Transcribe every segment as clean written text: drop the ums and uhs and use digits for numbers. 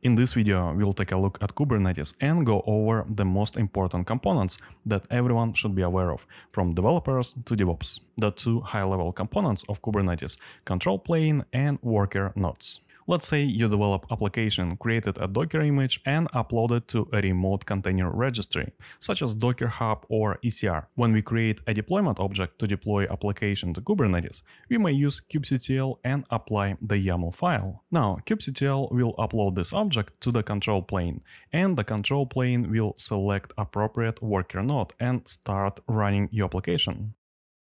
In this video, we'll take a look at Kubernetes and go over the most important components that everyone should be aware of, from developers to DevOps. The two high-level components of Kubernetes: control plane and worker nodes. Let's say you develop application, created a Docker image and uploaded to a remote container registry, such as Docker Hub or ECR. When we create a deployment object to deploy application to Kubernetes, we may use kubectl and apply the YAML file. Now, kubectl will upload this object to the control plane, and the control plane will select appropriate worker node and start running your application.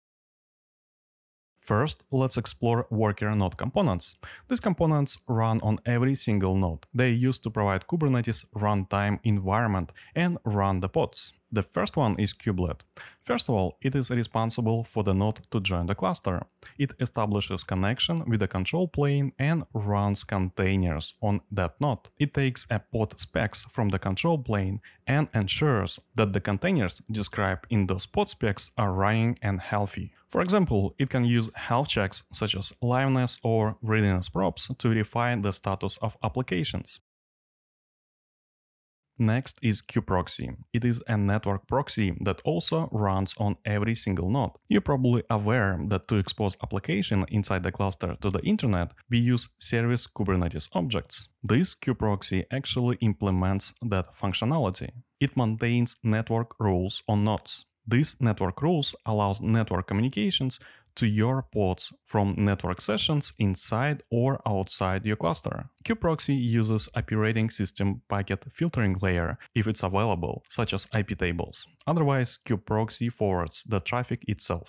First, let's explore worker node components. These components run on every single node. They are used to provide Kubernetes runtime environment and run the pods. The first one is kubelet. First of all, it is responsible for the node to join the cluster. It establishes connection with the control plane and runs containers on that node. It takes a pod specs from the control plane and ensures that the containers described in those pod specs are running and healthy. For example, it can use health checks such as liveness or readiness probes to verify the status of applications. Next is kuproxy. It is a network proxy that also runs on every single node. You're probably aware that to expose application inside the cluster to the internet, we use service Kubernetes objects. This kuproxy actually implements that functionality. It maintains network rules on nodes. These network rules allows network communications to your pods from network sessions inside or outside your cluster. Kuproxy uses operating system packet filtering layer if it's available, such as IP tables. Otherwise, kuproxy forwards the traffic itself.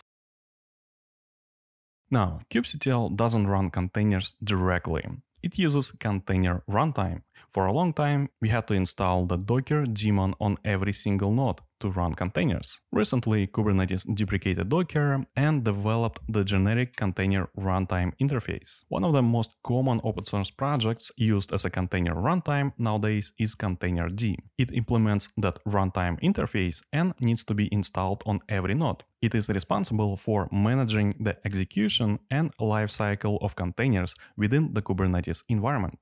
Now, kubectl doesn't run containers directly. It uses container runtime. For a long time, we had to install the Docker daemon on every single node to run containers. Recently, Kubernetes deprecated Docker and developed the generic container runtime interface. One of the most common open source projects used as a container runtime nowadays is Containerd. It implements that runtime interface and needs to be installed on every node. It is responsible for managing the execution and lifecycle of containers within the Kubernetes environment.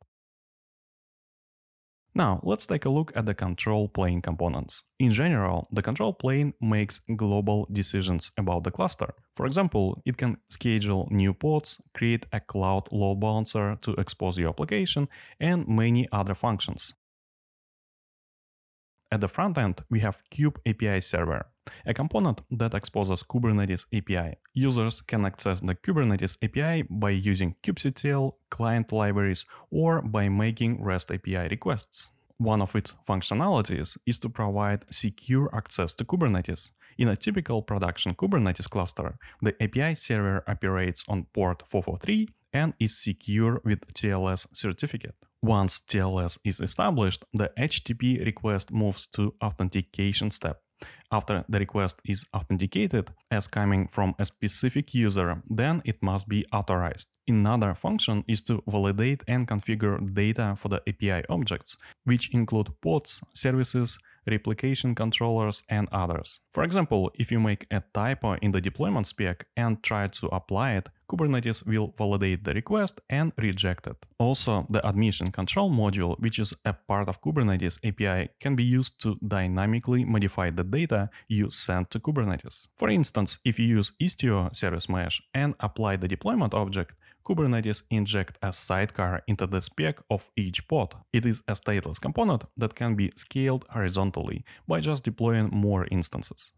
Now, let's take a look at the control plane components. In general, the control plane makes global decisions about the cluster. For example, it can schedule new pods, create a cloud load balancer to expose your application, and many other functions. At the front end, we have Kube API Server, a component that exposes Kubernetes API. Users can access the Kubernetes API by using kubectl, client libraries, or by making REST API requests. One of its functionalities is to provide secure access to Kubernetes. In a typical production Kubernetes cluster, the API server operates on port 443 and is secure with TLS certificate. Once TLS is established, the HTTP request moves to authentication step. After the request is authenticated as coming from a specific user, then it must be authorized. Another function is to validate and configure data for the API objects, which include pods, services, replication controllers, and others. For example, if you make a typo in the deployment spec and try to apply it, Kubernetes will validate the request and reject it. Also, the admission control module, which is a part of Kubernetes API, can be used to dynamically modify the data you send to Kubernetes. For instance, if you use Istio service mesh and apply the deployment object, Kubernetes injects a sidecar into the spec of each pod. It is a stateless component that can be scaled horizontally by just deploying more instances.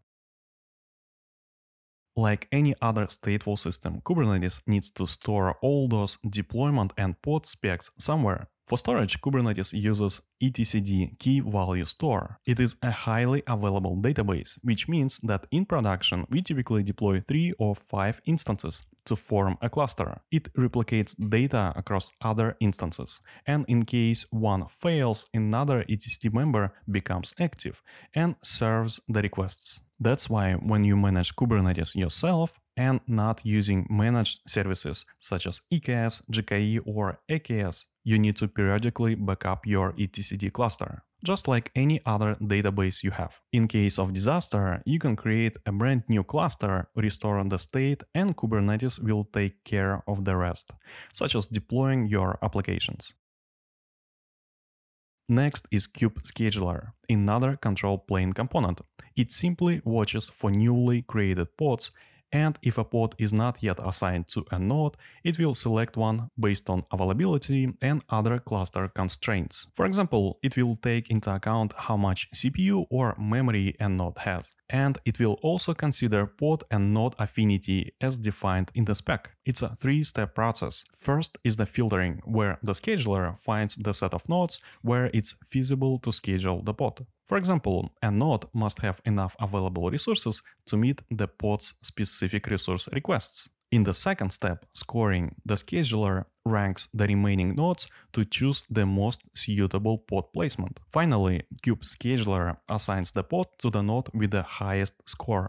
Like any other stateful system, Kubernetes needs to store all those deployment and pod specs somewhere. For storage, Kubernetes uses etcd key value store. It is a highly available database, which means that in production we typically deploy 3 or 5 instances to form a cluster. It replicates data across other instances, and in case one fails, another etcd member becomes active and serves the requests. That's why when you manage Kubernetes yourself and not using managed services such as EKS, GKE, or AKS, you need to periodically backup your etcd cluster, just like any other database you have. In case of disaster, you can create a brand new cluster, restore the state, and Kubernetes will take care of the rest, such as deploying your applications. Next is kube-scheduler, another control plane component. It simply watches for newly created pods, and if a pod is not yet assigned to a node, it will select one based on availability and other cluster constraints. For example, it will take into account how much CPU or memory a node has, and it will also consider pod and node affinity as defined in the spec. It's a three-step process. First is the filtering, where the scheduler finds the set of nodes where it's feasible to schedule the pod. For example, a node must have enough available resources to meet the pod's specific resource requests. In the second step, scoring, the scheduler ranks the remaining nodes to choose the most suitable pod placement. Finally, kube-scheduler assigns the pod to the node with the highest score.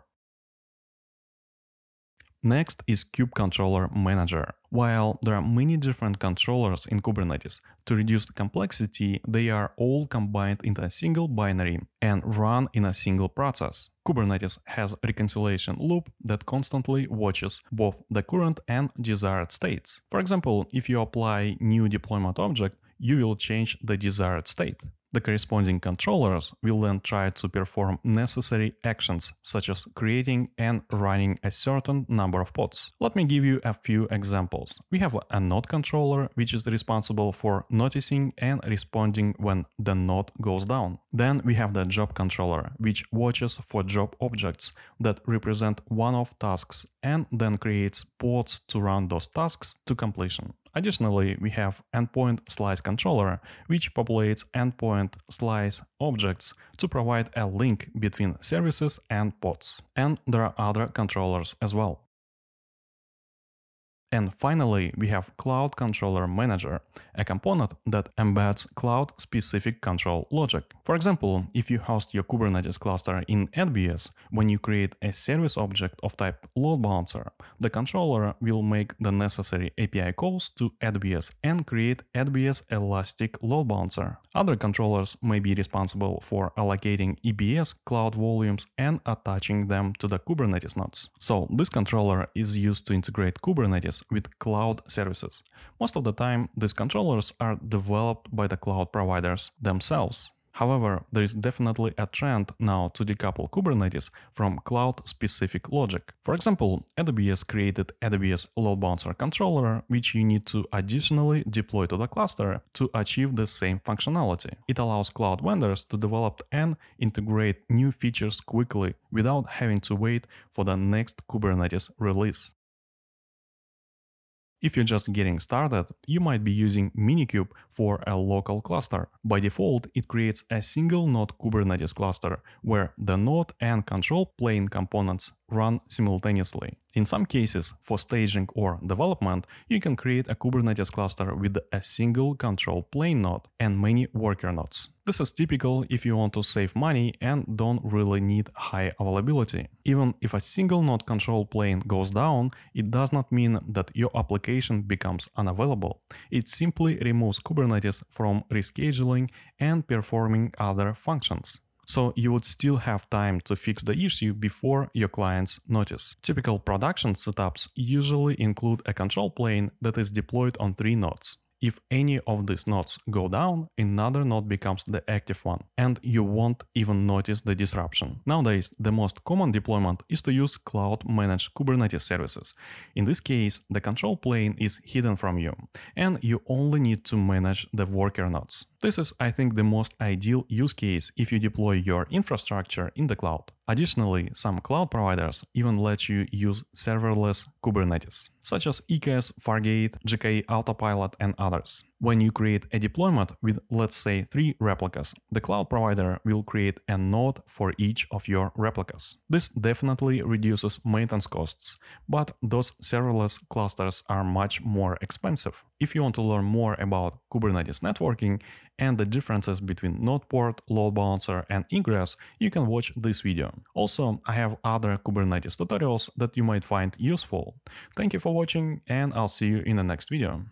Next is kube-controller manager. While there are many different controllers in Kubernetes, to reduce the complexity, they are all combined into a single binary and run in a single process. Kubernetes has a reconciliation loop that constantly watches both the current and desired states. For example, if you apply new deployment object, you will change the desired state. The corresponding controllers will then try to perform necessary actions, such as creating and running a certain number of pods. Let me give you a few examples. We have a node controller, which is responsible for noticing and responding when the node goes down. Then we have the job controller, which watches for job objects that represent one-off tasks and then creates pods to run those tasks to completion. Additionally, we have endpoint slice controller, which populates endpoint slice objects to provide a link between services and pods. And there are other controllers as well. And finally, we have Cloud Controller Manager, a component that embeds cloud-specific control logic. For example, if you host your Kubernetes cluster in AWS, when you create a service object of type load balancer, the controller will make the necessary API calls to AWS and create AWS Elastic Load Balancer. Other controllers may be responsible for allocating EBS cloud volumes and attaching them to the Kubernetes nodes. So this controller is used to integrate Kubernetes with cloud services. Most of the time, these controllers are developed by the cloud providers themselves. However, there is definitely a trend now to decouple Kubernetes from cloud-specific logic. For example, AWS created AWS Load Balancer controller, which you need to additionally deploy to the cluster to achieve the same functionality. It allows cloud vendors to develop and integrate new features quickly without having to wait for the next Kubernetes release. If you're just getting started, you might be using Minikube for a local cluster. By default, it creates a single node Kubernetes cluster where the node and control plane components run simultaneously. In some cases, for staging or development, you can create a Kubernetes cluster with a single control plane node and many worker nodes. This is typical if you want to save money and don't really need high availability. Even if a single node control plane goes down, it does not mean that your application becomes unavailable. It simply removes Kubernetes from rescheduling and performing other functions. So you would still have time to fix the issue before your clients notice. Typical production setups usually include a control plane that is deployed on 3 nodes. If any of these nodes go down, another node becomes the active one, and you won't even notice the disruption. Nowadays, the most common deployment is to use cloud-managed Kubernetes services. In this case, the control plane is hidden from you, and you only need to manage the worker nodes. This is, I think, the most ideal use case if you deploy your infrastructure in the cloud. Additionally, some cloud providers even let you use serverless Kubernetes, such as EKS, Fargate, GKE Autopilot, and others. When you create a deployment with, let's say, 3 replicas, the cloud provider will create a node for each of your replicas. This definitely reduces maintenance costs, but those serverless clusters are much more expensive. If you want to learn more about Kubernetes networking and the differences between node port, load balancer, and egress, you can watch this video. Also, I have other Kubernetes tutorials that you might find useful. Thank you for watching, and I'll see you in the next video.